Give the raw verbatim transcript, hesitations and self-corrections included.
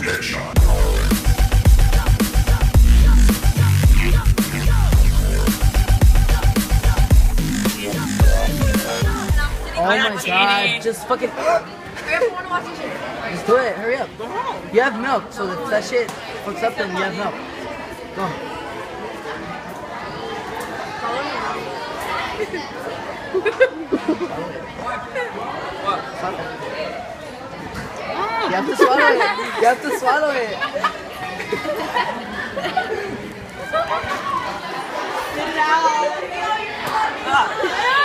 Oh my god, just fucking. Just do it, hurry up. You have milk, so if that shit fucks up, then you have milk. Go. You have to swallow it. You have to swallow it. Get it out.